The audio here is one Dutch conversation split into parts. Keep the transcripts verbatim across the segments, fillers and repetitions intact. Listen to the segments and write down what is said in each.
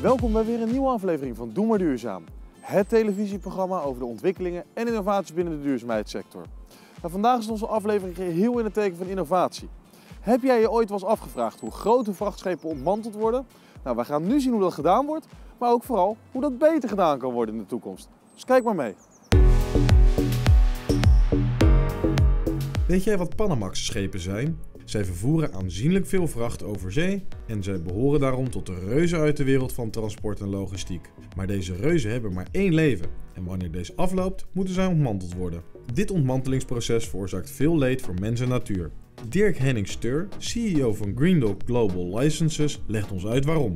Welkom bij weer een nieuwe aflevering van Doe maar Duurzaam. Het televisieprogramma over de ontwikkelingen en innovaties binnen de duurzaamheidssector. Nou, vandaag is onze aflevering geheel in het teken van innovatie. Heb jij je ooit wel eens afgevraagd hoe grote vrachtschepen ontmanteld worden? Nou, wij gaan nu zien hoe dat gedaan wordt, maar ook vooral hoe dat beter gedaan kan worden in de toekomst. Dus kijk maar mee. Weet jij wat Panamax-schepen zijn? Zij vervoeren aanzienlijk veel vracht over zee en zij behoren daarom tot de reuzen uit de wereld van transport en logistiek. Maar deze reuzen hebben maar één leven en wanneer deze afloopt, moeten zij ontmanteld worden. Dit ontmantelingsproces veroorzaakt veel leed voor mens en natuur. Dirk Henning-Steur, C E O van Green Dog Global Licenses, legt ons uit waarom.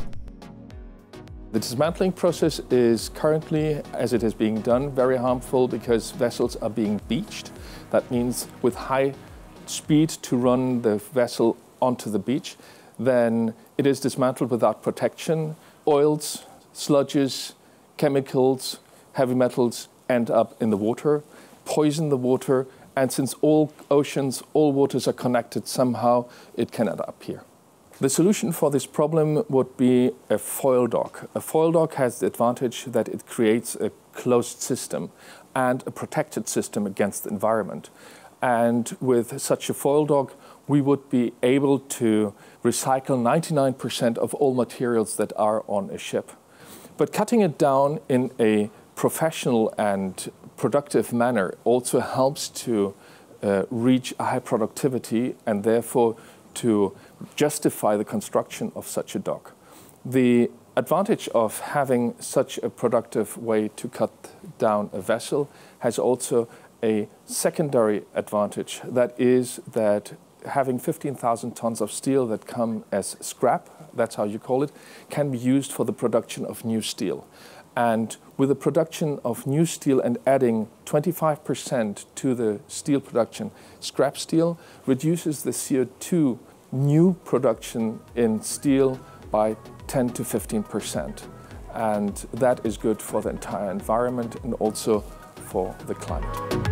The dismantling process is currently, as it is being done, very harmful because vessels are being beached. That means with high speed to run the vessel onto the beach, then it is dismantled without protection. Oils, sludges, chemicals, heavy metals end up in the water, poison the water, and since all oceans, all waters are connected somehow, it can end up here. The solution for this problem would be a foil dock. A foil dock has the advantage that it creates a closed system and a protected system against the environment. And with such a foil dock, we would be able to recycle ninety-nine percent of all materials that are on a ship. But cutting it down in a professional and productive manner also helps to uh, reach a high productivity and therefore to justify the construction of such a dock. The advantage of having such a productive way to cut down a vessel has also a secondary advantage. That is that having fifteen thousand tons of steel that come as scrap, that's how you call it, can be used for the production of new steel. And with the production of new steel and adding twenty-five percent to the steel production, scrap steel reduces the C O two new production in steel by ten to fifteen percent. And that is good for the entire environment and also for the climate.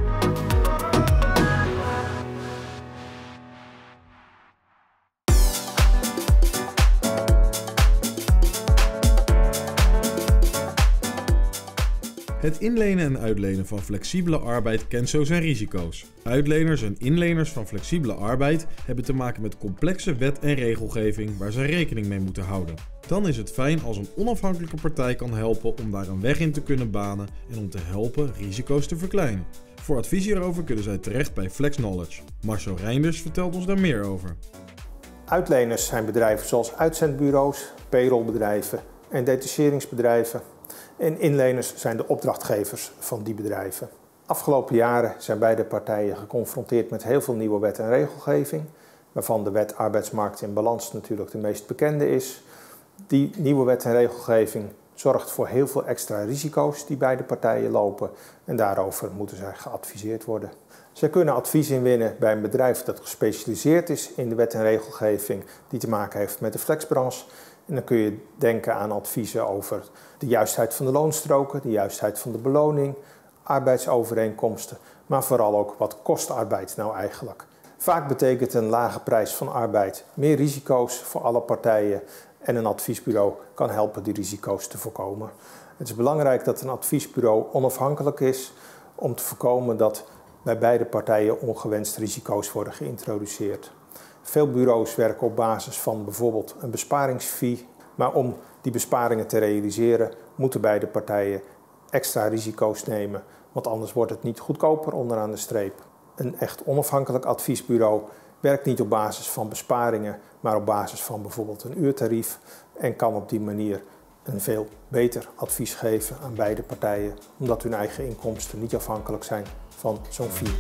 Het inlenen en uitlenen van flexibele arbeid kent zo zijn risico's. Uitleners en inleners van flexibele arbeid hebben te maken met complexe wet- en regelgeving waar ze rekening mee moeten houden. Dan is het fijn als een onafhankelijke partij kan helpen om daar een weg in te kunnen banen en om te helpen risico's te verkleinen. Voor advies hierover kunnen zij terecht bij Flex Knowledge. Marcel Reinders vertelt ons daar meer over. Uitleners zijn bedrijven zoals uitzendbureaus, payrollbedrijven en detacheringsbedrijven. En inleners zijn de opdrachtgevers van die bedrijven. Afgelopen jaren zijn beide partijen geconfronteerd met heel veel nieuwe wet en regelgeving, waarvan de wet arbeidsmarkt in balans natuurlijk de meest bekende is. Die nieuwe wet en regelgeving zorgt voor heel veel extra risico's die beide partijen lopen en daarover moeten zij geadviseerd worden. Zij kunnen advies inwinnen bij een bedrijf dat gespecialiseerd is in de wet en regelgeving die te maken heeft met de flexbranche. En dan kun je denken aan adviezen over de juistheid van de loonstroken, de juistheid van de beloning, arbeidsovereenkomsten, maar vooral ook wat kost arbeid nou eigenlijk. Vaak betekent een lage prijs van arbeid meer risico's voor alle partijen en een adviesbureau kan helpen die risico's te voorkomen. Het is belangrijk dat een adviesbureau onafhankelijk is om te voorkomen dat bij beide partijen ongewenste risico's worden geïntroduceerd. Veel bureaus werken op basis van bijvoorbeeld een besparingsfee, maar om die besparingen te realiseren moeten beide partijen extra risico's nemen, want anders wordt het niet goedkoper onderaan de streep. Een echt onafhankelijk adviesbureau werkt niet op basis van besparingen, maar op basis van bijvoorbeeld een uurtarief en kan op die manier een veel beter advies geven aan beide partijen, omdat hun eigen inkomsten niet afhankelijk zijn van zo'n fee.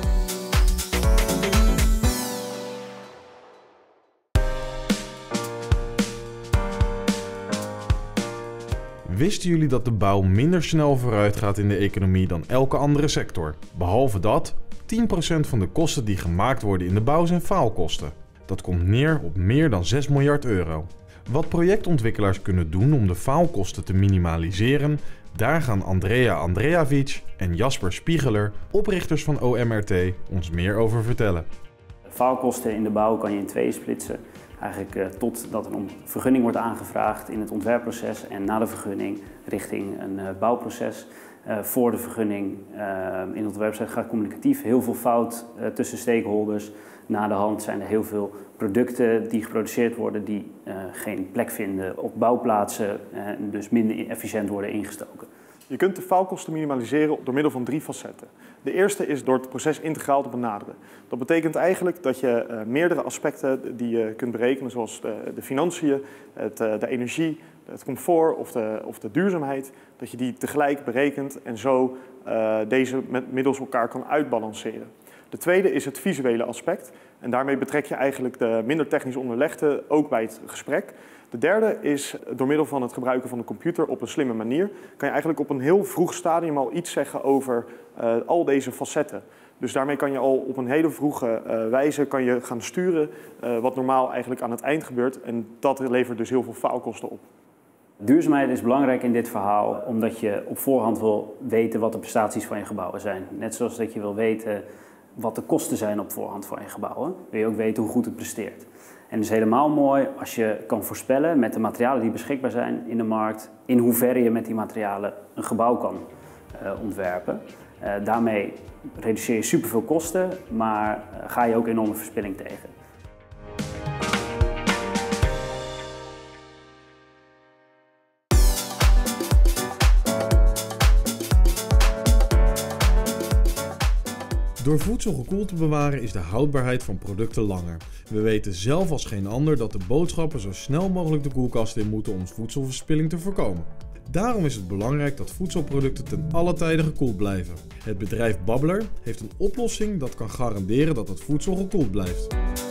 Wisten jullie dat de bouw minder snel vooruit gaat in de economie dan elke andere sector? Behalve dat, tien procent van de kosten die gemaakt worden in de bouw zijn faalkosten. Dat komt neer op meer dan zes miljard euro. Wat projectontwikkelaars kunnen doen om de faalkosten te minimaliseren, daar gaan Andrea Andrejevic en Jasper Spiegeler, oprichters van O M R T, ons meer over vertellen. Faalkosten in de bouw kan je in tweeën splitsen. Eigenlijk uh, totdat een vergunning wordt aangevraagd in het ontwerpproces en na de vergunning richting een uh, bouwproces. Uh, voor de vergunning uh, in het ontwerpproces gaat communicatief heel veel fout uh, tussen stakeholders. Na de hand zijn er heel veel producten die geproduceerd worden die uh, geen plek vinden op bouwplaatsen uh, en dus minder efficiënt worden ingestoken. Je kunt de faalkosten minimaliseren door middel van drie facetten. De eerste is door het proces integraal te benaderen. Dat betekent eigenlijk dat je uh, meerdere aspecten die je kunt berekenen, zoals de, de financiën, het, uh, de energie, het comfort of de, of de duurzaamheid, dat je die tegelijk berekent en zo uh, deze met, middels elkaar kan uitbalanceren. De tweede is het visuele aspect en daarmee betrek je eigenlijk de minder technisch onderlegde ook bij het gesprek. De derde is door middel van het gebruiken van de computer op een slimme manier kan je eigenlijk op een heel vroeg stadium al iets zeggen over uh, al deze facetten. Dus daarmee kan je al op een hele vroege uh, wijze kan je gaan sturen uh, wat normaal eigenlijk aan het eind gebeurt en dat levert dus heel veel faalkosten op. Duurzaamheid is belangrijk in dit verhaal omdat je op voorhand wil weten wat de prestaties van je gebouwen zijn. Net zoals dat je wil weten wat de kosten zijn op voorhand van je gebouwen, wil je ook weten hoe goed het presteert. En het is helemaal mooi als je kan voorspellen met de materialen die beschikbaar zijn in de markt, in hoeverre je met die materialen een gebouw kan uh, ontwerpen. Uh, daarmee reduceer je superveel kosten, maar uh, ga je ook enorme verspilling tegen. Door voedsel gekoeld te bewaren is de houdbaarheid van producten langer. We weten zelf als geen ander dat de boodschappen zo snel mogelijk de koelkast in moeten om voedselverspilling te voorkomen. Daarom is het belangrijk dat voedselproducten ten alle tijde gekoeld blijven. Het bedrijf Babbler heeft een oplossing dat kan garanderen dat het voedsel gekoeld blijft.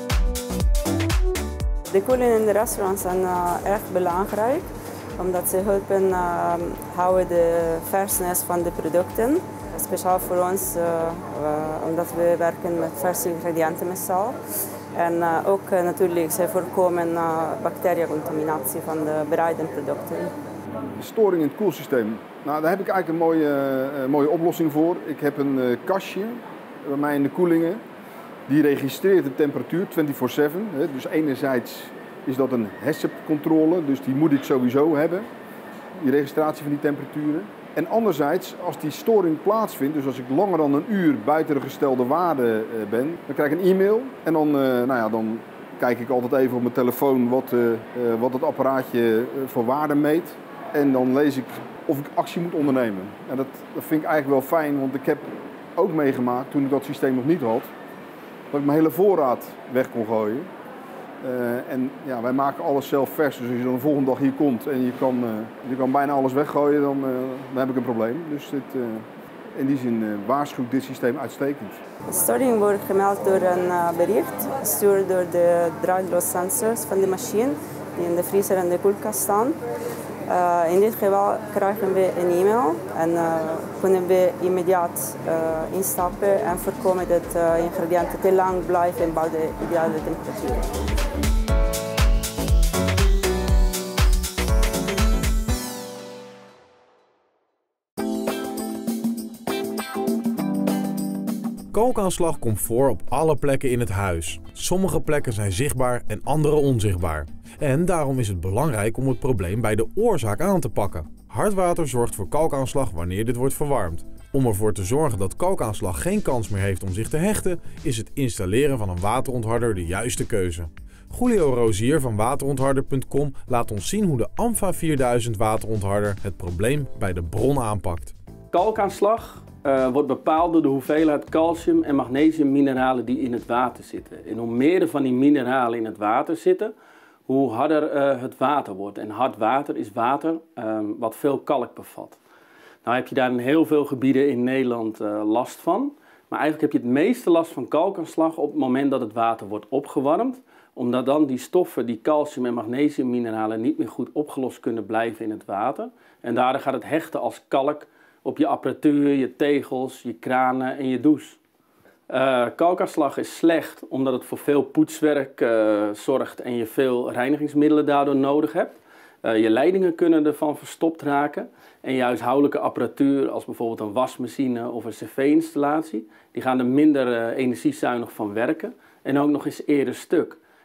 De koeling in de restaurants zijn uh, erg belangrijk, omdat ze helpen uh, houden de versness van de producten. Speciaal voor ons, uh, uh, omdat we werken met verse ingrediënten meestal. En uh, ook uh, natuurlijk, ze voorkomen uh, bacteriëncontaminatie van de bereide producten. Storing in het koelsysteem. Nou, daar heb ik eigenlijk een mooie, uh, mooie oplossing voor. Ik heb een uh, kastje bij mij in de koelingen. Die registreert de temperatuur vierentwintig zeven. Dus enerzijds is dat een HACCP-controle, dus die moet ik sowieso hebben. Die registratie van die temperaturen. En anderzijds, als die storing plaatsvindt, dus als ik langer dan een uur buiten de gestelde waarde ben, dan krijg ik een e-mail. En dan, nou ja, dan kijk ik altijd even op mijn telefoon wat, uh, wat het apparaatje voor waarde meet. En dan lees ik of ik actie moet ondernemen. En dat, dat vind ik eigenlijk wel fijn, want ik heb ook meegemaakt, toen ik dat systeem nog niet had, dat ik mijn hele voorraad weg kon gooien. Uh, en ja, wij maken alles zelf vers, dus als je dan de volgende dag hier komt en je kan, uh, je kan bijna alles weggooien, dan, uh, dan heb ik een probleem. Dus dit, uh, in die zin uh, waarschuwt dit systeem uitstekend. Storing wordt gemeld door een uh, bericht, gestuurd door de draadloze sensors van de machine die in de vriezer en de koelkast staan. Uh, in dit geval krijgen we een e-mail en uh, kunnen we immediaat uh, instappen en voorkomen dat uh, ingrediënten te lang blijven bij de ideale temperatuur. Kalkaanslag komt voor op alle plekken in het huis. Sommige plekken zijn zichtbaar en andere onzichtbaar. En daarom is het belangrijk om het probleem bij de oorzaak aan te pakken. Hard water zorgt voor kalkaanslag wanneer dit wordt verwarmd. Om ervoor te zorgen dat kalkaanslag geen kans meer heeft om zich te hechten, is het installeren van een waterontharder de juiste keuze. Julio Rozier van waterontharder punt com laat ons zien hoe de Amfa vierduizend waterontharder het probleem bij de bron aanpakt. Kalkaanslag Uh, wordt bepaald door de hoeveelheid calcium en magnesiummineralen die in het water zitten. En hoe meer er van die mineralen in het water zitten, hoe harder uh, het water wordt. En hard water is water um, wat veel kalk bevat. Nou heb je daar in heel veel gebieden in Nederland uh, last van. Maar eigenlijk heb je het meeste last van kalkaanslag op het moment dat het water wordt opgewarmd. Omdat dan die stoffen, die calcium en magnesiummineralen niet meer goed opgelost kunnen blijven in het water. En daardoor gaat het hechten als kalk op je apparatuur, je tegels, je kranen en je douche. Uh, kalkaanslag is slecht omdat het voor veel poetswerk uh, zorgt en je veel reinigingsmiddelen daardoor nodig hebt. Uh, je leidingen kunnen ervan verstopt raken. En je huishoudelijke apparatuur, als bijvoorbeeld een wasmachine of een cv-installatie, die gaan er minder uh, energiezuinig van werken en ook nog eens eerder stuk.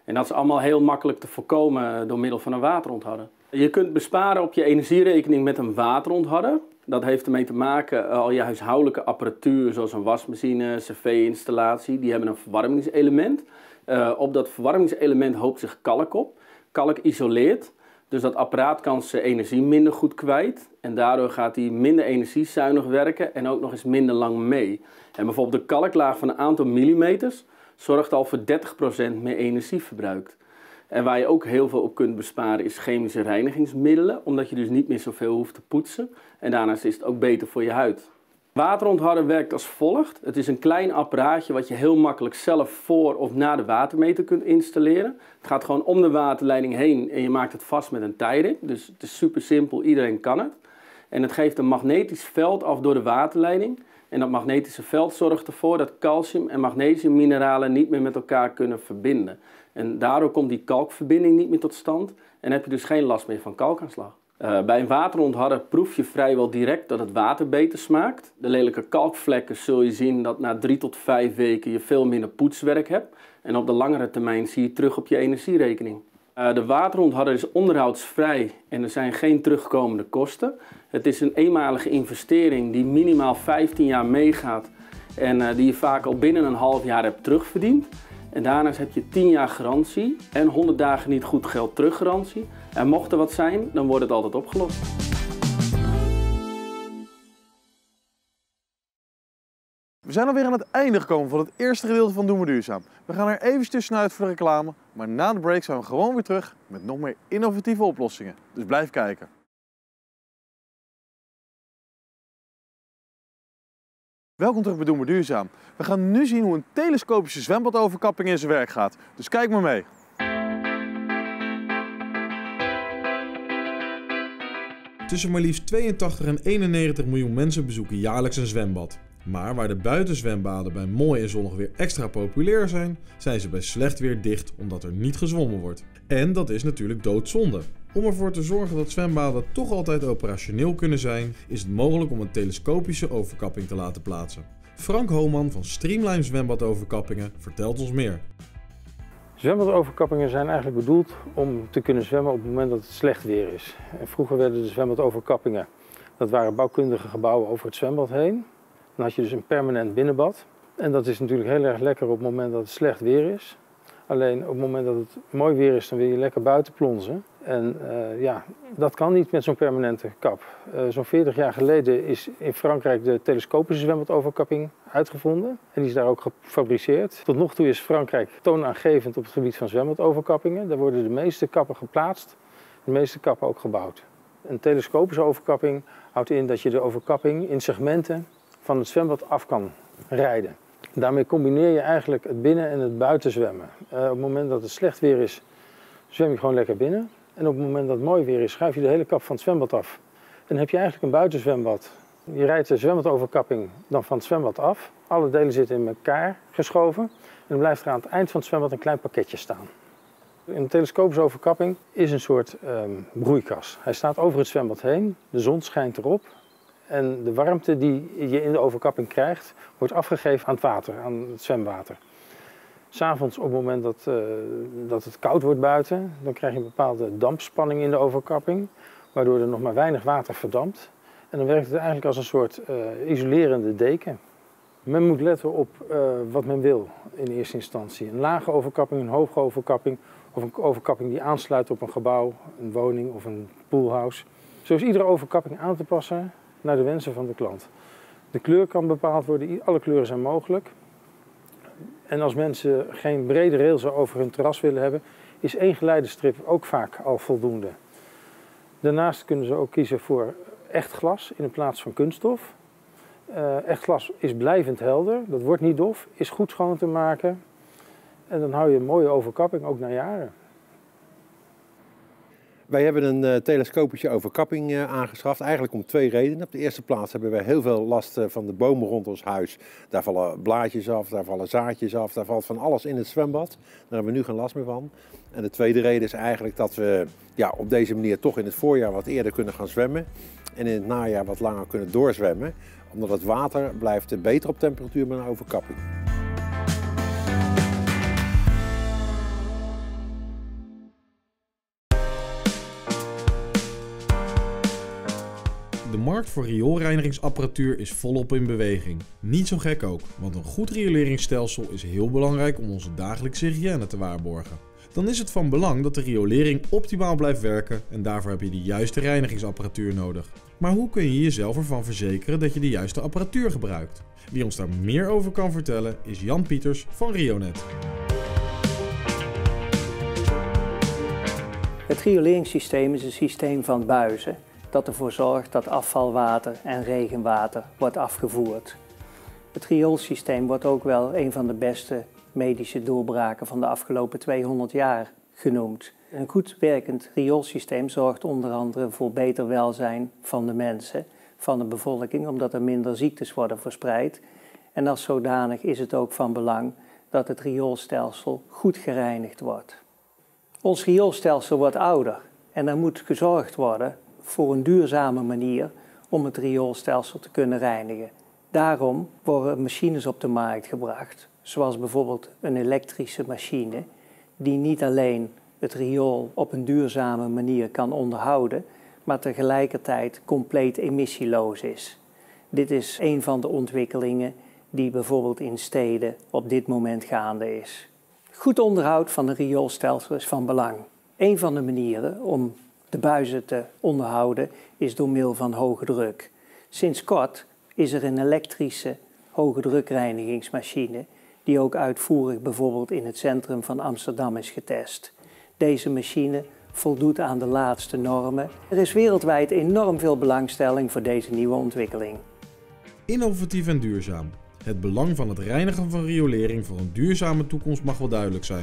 En dat is allemaal heel makkelijk te voorkomen door middel van een waterontharder. Je kunt besparen op je energierekening met een waterontharder. Dat heeft ermee te maken, al je huishoudelijke apparatuur, zoals een wasmachine, cv-installatie, die hebben een verwarmingselement. Uh, op dat verwarmingselement hoopt zich kalk op. Kalk isoleert, dus dat apparaat kan zijn energie minder goed kwijt. En daardoor gaat hij minder energiezuinig werken en ook nog eens minder lang mee. En bijvoorbeeld de kalklaag van een aantal millimeters zorgt al voor dertig procent meer energieverbruik. En waar je ook heel veel op kunt besparen is chemische reinigingsmiddelen, omdat je dus niet meer zoveel hoeft te poetsen. En daarnaast is het ook beter voor je huid. Waterontharder werkt als volgt. Het is een klein apparaatje wat je heel makkelijk zelf voor of na de watermeter kunt installeren. Het gaat gewoon om de waterleiding heen en je maakt het vast met een tie-ring. Dus het is super simpel, iedereen kan het. En het geeft een magnetisch veld af door de waterleiding. En dat magnetische veld zorgt ervoor dat calcium en magnesiummineralen niet meer met elkaar kunnen verbinden. En daardoor komt die kalkverbinding niet meer tot stand en heb je dus geen last meer van kalkaanslag. Uh, bij een waterontharder proef je vrijwel direct dat het water beter smaakt. De lelijke kalkvlekken zul je zien dat na drie tot vijf weken je veel minder poetswerk hebt. En op de langere termijn zie je terug op je energierekening. Uh, de waterontharder is onderhoudsvrij en er zijn geen terugkomende kosten. Het is een eenmalige investering die minimaal vijftien jaar meegaat en uh, die je vaak al binnen een half jaar hebt terugverdiend. En daarnaast heb je tien jaar garantie en honderd dagen niet goed geld terug garantie. En mocht er wat zijn, dan wordt het altijd opgelost. We zijn alweer aan het einde gekomen van het eerste gedeelte van Doe maar Duurzaam. We gaan er even tussenuit voor de reclame, maar na de break zijn we gewoon weer terug met nog meer innovatieve oplossingen. Dus blijf kijken. Welkom terug bij Doe maar Duurzaam. We gaan nu zien hoe een telescopische zwembadoverkapping in zijn werk gaat. Dus kijk maar mee. Tussen maar liefst tweeëntachtig en eenennegentig miljoen mensen bezoeken jaarlijks een zwembad. Maar waar de buitenzwembaden bij mooi en zonnig weer extra populair zijn, zijn ze bij slecht weer dicht omdat er niet gezwommen wordt. En dat is natuurlijk doodzonde. Om ervoor te zorgen dat zwembaden toch altijd operationeel kunnen zijn, is het mogelijk om een telescopische overkapping te laten plaatsen. Frank Homan van Streamline Zwembadoverkappingen vertelt ons meer. Zwembadoverkappingen zijn eigenlijk bedoeld om te kunnen zwemmen op het moment dat het slecht weer is. En vroeger werden de zwembadoverkappingen, dat waren bouwkundige gebouwen over het zwembad heen. Dan had je dus een permanent binnenbad. En dat is natuurlijk heel erg lekker op het moment dat het slecht weer is. Alleen op het moment dat het mooi weer is, dan wil je lekker buiten plonzen. En uh, ja, dat kan niet met zo'n permanente kap. Uh, zo'n veertig jaar geleden is in Frankrijk de telescopische zwembadoverkapping uitgevonden. En die is daar ook gefabriceerd. Tot nog toe is Frankrijk toonaangevend op het gebied van zwembadoverkappingen. Daar worden de meeste kappen geplaatst, de meeste kappen ook gebouwd. Een telescopische overkapping houdt in dat je de overkapping in segmenten van het zwembad af kan rijden. Daarmee combineer je eigenlijk het binnen- en het buitenzwemmen. Uh, op het moment dat het slecht weer is, zwem je gewoon lekker binnen. En op het moment dat het mooi weer is, schuif je de hele kap van het zwembad af. En dan heb je eigenlijk een buitenzwembad. Je rijdt de zwembadoverkapping dan van het zwembad af. Alle delen zitten in elkaar geschoven. En dan blijft er aan het eind van het zwembad een klein pakketje staan. Een telescopische overkapping is een soort um, broeikas. Hij staat over het zwembad heen, de zon schijnt erop. En de warmte die je in de overkapping krijgt, wordt afgegeven aan het water, aan het zwemwater. 'S Avonds op het moment dat, uh, dat het koud wordt buiten, dan krijg je een bepaalde dampspanning in de overkapping, waardoor er nog maar weinig water verdampt. En dan werkt het eigenlijk als een soort uh, isolerende deken. Men moet letten op uh, wat men wil in eerste instantie. Een lage overkapping, een hoge overkapping of een overkapping die aansluit op een gebouw, een woning of een poolhouse. Zo is iedere overkapping aan te passen naar de wensen van de klant. De kleur kan bepaald worden, alle kleuren zijn mogelijk. En als mensen geen brede rails over hun terras willen hebben, is één geleidestrip ook vaak al voldoende. Daarnaast kunnen ze ook kiezen voor echt glas in plaats van kunststof. Uh, echt glas is blijvend helder, dat wordt niet dof, is goed schoon te maken. En dan hou je een mooie overkapping, ook na jaren. Wij hebben een uh, telescopische overkapping uh, aangeschaft, eigenlijk om twee redenen. Op de eerste plaats hebben wij heel veel last uh, van de bomen rond ons huis. Daar vallen blaadjes af, daar vallen zaadjes af, daar valt van alles in het zwembad. Daar hebben we nu geen last meer van. En de tweede reden is eigenlijk dat we ja, op deze manier toch in het voorjaar wat eerder kunnen gaan zwemmen. En in het najaar wat langer kunnen doorzwemmen. Omdat het water blijft beter op temperatuur met een overkapping. markt voor rioolreinigingsapparatuur is volop in beweging. Niet zo gek ook, want een goed rioleringsstelsel is heel belangrijk om onze dagelijkse hygiëne te waarborgen. Dan is het van belang dat de riolering optimaal blijft werken en daarvoor heb je de juiste reinigingsapparatuur nodig. Maar hoe kun je jezelf ervan verzekeren dat je de juiste apparatuur gebruikt? Wie ons daar meer over kan vertellen is Jan Pieters van Rionet. Het rioleringssysteem is een systeem van buizen dat ervoor zorgt dat afvalwater en regenwater wordt afgevoerd. Het rioolsysteem wordt ook wel een van de beste medische doorbraken van de afgelopen tweehonderd jaar genoemd. Een goed werkend rioolsysteem zorgt onder andere voor beter welzijn van de mensen, van de bevolking, omdat er minder ziektes worden verspreid. En als zodanig is het ook van belang dat het rioolstelsel goed gereinigd wordt. Ons rioolstelsel wordt ouder en er moet gezorgd worden voor een duurzame manier om het rioolstelsel te kunnen reinigen. Daarom worden machines op de markt gebracht, zoals bijvoorbeeld een elektrische machine, die niet alleen het riool op een duurzame manier kan onderhouden, maar tegelijkertijd compleet emissieloos is. Dit is een van de ontwikkelingen die bijvoorbeeld in steden op dit moment gaande is. Goed onderhoud van een rioolstelsel is van belang. Een van de manieren om de buizen te onderhouden is door middel van hoge druk. Sinds kort is er een elektrische hoge drukreinigingsmachine die ook uitvoerig bijvoorbeeld in het centrum van Amsterdam is getest. Deze machine voldoet aan de laatste normen. Er is wereldwijd enorm veel belangstelling voor deze nieuwe ontwikkeling. Innovatief en duurzaam. Het belang van het reinigen van riolering voor een duurzame toekomst mag wel duidelijk zijn.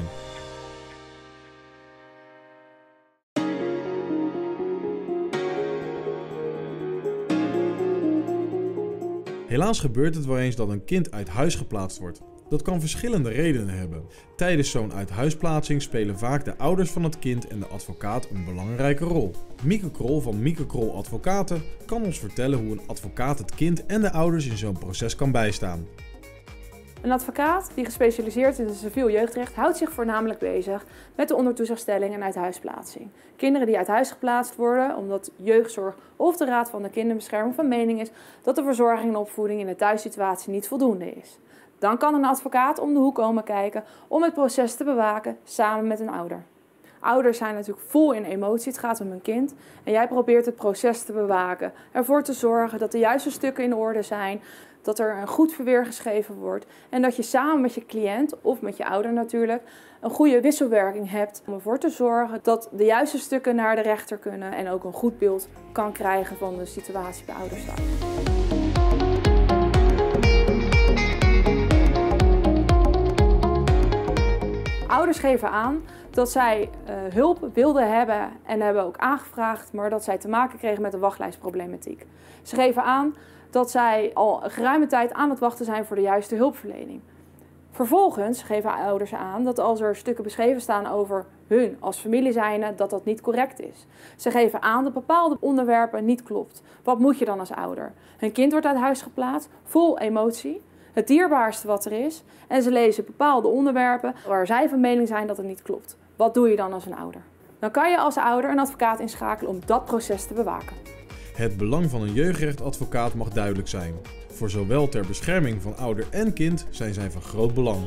Helaas gebeurt het wel eens dat een kind uit huis geplaatst wordt. Dat kan verschillende redenen hebben. Tijdens zo'n uithuisplaatsing spelen vaak de ouders van het kind en de advocaat een belangrijke rol. Mieke Krol van Mieke Krol Advocaten kan ons vertellen hoe een advocaat het kind en de ouders in zo'n proces kan bijstaan. Een advocaat die gespecialiseerd is in civiel jeugdrecht houdt zich voornamelijk bezig met de ondertoezichtstelling en uithuisplaatsing. Kinderen die uit huis geplaatst worden omdat jeugdzorg of de Raad van de Kinderbescherming van mening is dat de verzorging en opvoeding in de thuissituatie niet voldoende is. Dan kan een advocaat om de hoek komen kijken om het proces te bewaken samen met een ouder. Ouders zijn natuurlijk vol in emotie, het gaat om hun kind. En jij probeert het proces te bewaken, ervoor te zorgen dat de juiste stukken in orde zijn, dat er een goed verweer geschreven wordt en dat je samen met je cliënt, of met je ouder natuurlijk, een goede wisselwerking hebt om ervoor te zorgen dat de juiste stukken naar de rechter kunnen en ook een goed beeld kan krijgen van de situatie bij ouders thuis. Ouders geven aan dat zij uh, hulp wilden hebben en hebben ook aangevraagd, maar dat zij te maken kregen met de wachtlijstproblematiek. Ze geven aan dat zij al een geruime tijd aan het wachten zijn voor de juiste hulpverlening. Vervolgens geven ouders aan dat als er stukken beschreven staan over hun als familie zijnde, dat dat niet correct is. Ze geven aan dat bepaalde onderwerpen niet klopt. Wat moet je dan als ouder? Hun kind wordt uit huis geplaatst, vol emotie, het dierbaarste wat er is, en ze lezen bepaalde onderwerpen waar zij van mening zijn dat het niet klopt. Wat doe je dan als een ouder? Dan kan je als ouder een advocaat inschakelen om dat proces te bewaken. Het belang van een jeugdrechtadvocaat mag duidelijk zijn. Voor zowel ter bescherming van ouder en kind zijn zij van groot belang.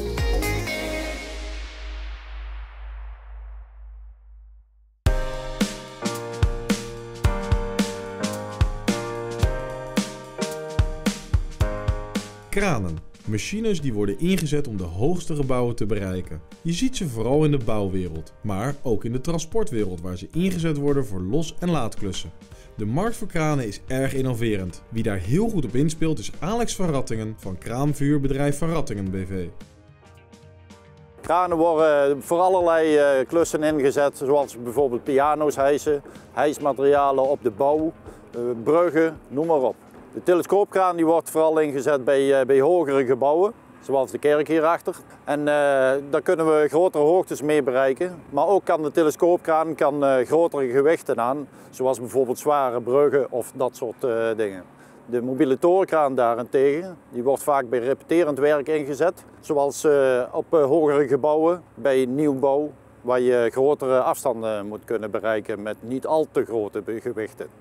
Kranen. Machines die worden ingezet om de hoogste gebouwen te bereiken. Je ziet ze vooral in de bouwwereld, maar ook in de transportwereld waar ze ingezet worden voor los- en laadklussen. De markt voor kranen is erg innoverend. Wie daar heel goed op inspeelt is Alex van Rattingen van kraanvuurbedrijf Van Rattingen B V. Kranen worden voor allerlei uh, klussen ingezet, zoals bijvoorbeeld piano's hijsen, hijsmaterialen op de bouw, uh, bruggen, noem maar op. De telescoopkraan die wordt vooral ingezet bij, uh, bij hogere gebouwen, zoals de kerk hierachter. En uh, daar kunnen we grotere hoogtes mee bereiken. Maar ook kan de telescoopkraan kan, uh, grotere gewichten aan, zoals bijvoorbeeld zware bruggen of dat soort uh, dingen. De mobiele torenkraan daarentegen, die wordt vaak bij repeterend werk ingezet. Zoals uh, op uh, hogere gebouwen, bij nieuwbouw, waar je grotere afstanden moet kunnen bereiken met niet al te grote gewichten.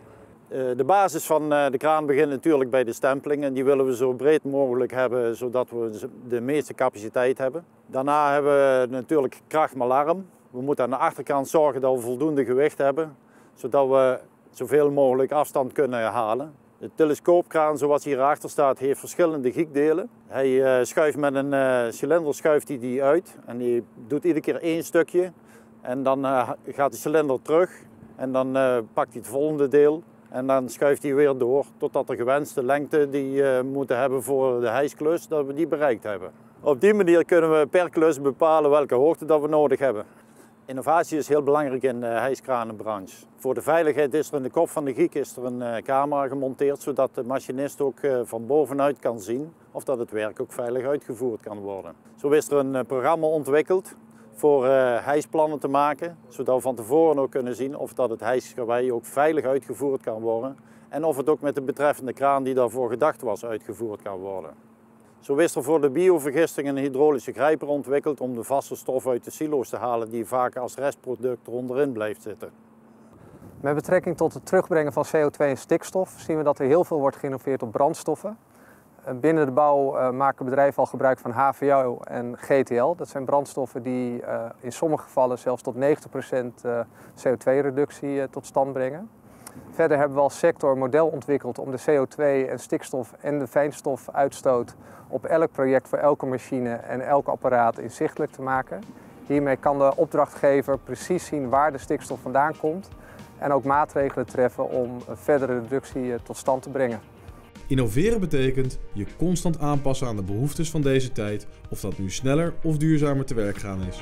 De basis van de kraan begint natuurlijk bij de stempeling en die willen we zo breed mogelijk hebben, zodat we de meeste capaciteit hebben. Daarna hebben we natuurlijk kracht met alarm. We moeten aan de achterkant zorgen dat we voldoende gewicht hebben, zodat we zoveel mogelijk afstand kunnen halen. De telescoopkraan, zoals hier achter staat, heeft verschillende giekdelen. Hij uh, schuift met een uh, cilinder schuift hij die uit en die doet iedere keer één stukje. En dan uh, gaat de cilinder terug en dan uh, pakt hij het volgende deel. En dan schuift hij weer door totdat de gewenste lengte die we uh, moeten hebben voor de hijsklus, dat we die bereikt hebben. Op die manier kunnen we per klus bepalen welke hoogte dat we nodig hebben. Innovatie is heel belangrijk in de hijskranenbranche. Voor de veiligheid is er in de kop van de giek is er een uh, camera gemonteerd, zodat de machinist ook uh, van bovenuit kan zien of dat het werk ook veilig uitgevoerd kan worden. Zo is er een uh, programma ontwikkeld voor uh, hijsplannen te maken, zodat we van tevoren ook kunnen zien of dat het hijskarwei ook veilig uitgevoerd kan worden en of het ook met de betreffende kraan die daarvoor gedacht was uitgevoerd kan worden. Zo is er voor de biovergisting een hydraulische grijper ontwikkeld om de vaste stof uit de silo's te halen die vaak als restproduct eronderin blijft zitten. Met betrekking tot het terugbrengen van C O twee en stikstof zien we dat er heel veel wordt geïnnoveerd op brandstoffen. Binnen de bouw uh, maken bedrijven al gebruik van H V O en G T L. Dat zijn brandstoffen die uh, in sommige gevallen zelfs tot negentig procent uh, C O twee reductie uh, tot stand brengen. Verder hebben we als sector een model ontwikkeld om de C O twee en stikstof en de fijnstofuitstoot op elk project voor elke machine en elk apparaat inzichtelijk te maken. Hiermee kan de opdrachtgever precies zien waar de stikstof vandaan komt en ook maatregelen treffen om een verdere reductie tot stand te brengen. Innoveren betekent je constant aanpassen aan de behoeftes van deze tijd, of dat nu sneller of duurzamer te werk gaan is.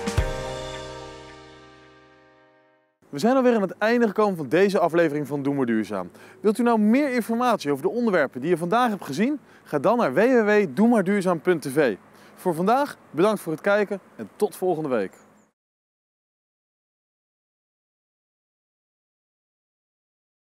We zijn alweer aan het einde gekomen van deze aflevering van Doe maar Duurzaam. Wilt u nou meer informatie over de onderwerpen die je vandaag hebt gezien? Ga dan naar w w w punt doe maar duurzaam punt t v. Voor vandaag bedankt voor het kijken en tot volgende week.